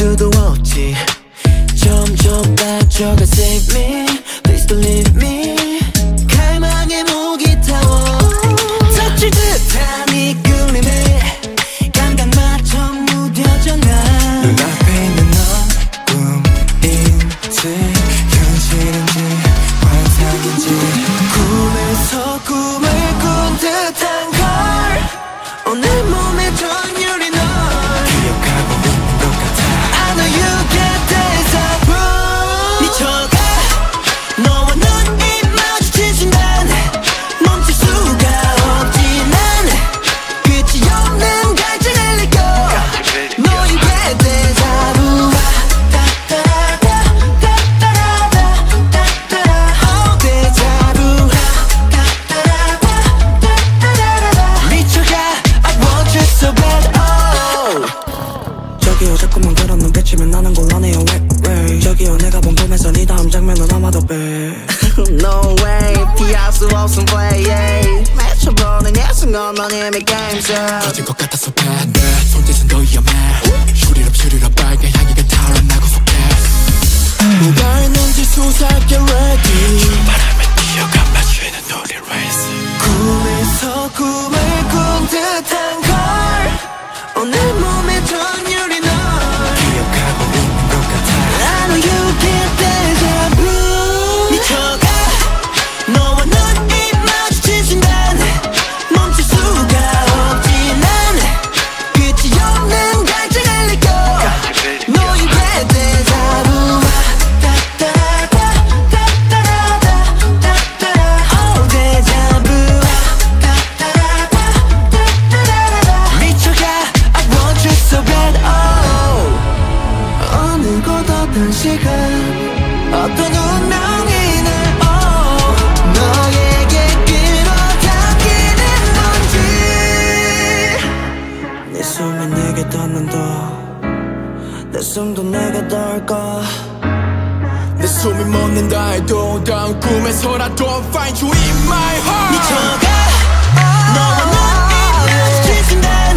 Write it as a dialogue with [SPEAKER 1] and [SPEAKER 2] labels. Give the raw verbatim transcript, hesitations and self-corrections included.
[SPEAKER 1] 이유도 없지. 점점 빠져가 save me, please believe me. 갈망의 목이 타워 터질 듯한 이 끌림에 감각 맞춰 무뎌져 난 눈앞에 있는 너 꿈인지 현실인지 환상인지 꿈에서 꿈을 꾼 듯한 걸 오늘 몸에 전율이 널 기억하고 있는 것 같아. I know you get deja vu. 미쳐가 너와 눈이 마주친 순간 멈출 수가 없지. 난 끝이 없는 갈증을 느껴 너에게 deja vu. 저기요 자꾸만 그런 눈빛이면 나는 곤란해요. 왜 왜 저기요 내가 본 꿈에서 네 다음 장면은 아마도 배 No way 피할 수 없음 play yeah. 맞춰보는 예순간 넌 이미 게임즈
[SPEAKER 2] 터진 것 같아서 반대 손짓은 더 위험해 슈리럽 슈리럽 빨간 향기가 타올라나고 속해
[SPEAKER 1] 뭐가 있는지 수사하게 ready
[SPEAKER 2] 출발하면 뛰어가 마주치는 우리 race
[SPEAKER 1] 꿈에서 꿈을 꾼 듯한 걸 오늘 몸에 전율이 널 기억하고 있는 것 같아. I know you get deja vu. 미쳐가 너와 눈이 마주친 순간 멈출 수가 없지. 난 끝이 없는 갈증을 느껴 너에게 deja vu. Oh deja vu. 미쳐가 I want you so bad. Oh 어느 곳 어떤 시간 어떤 운명이 날 oh 너에게 끌어당기는 건지. 내 숨이 내게 닿는다 내 숨도 내게 닿을까.
[SPEAKER 2] 내 숨이 멎는다 해도 다음 꿈에서라도 find you in my heart
[SPEAKER 1] 미쳐가 너와 눈이 마주친 순간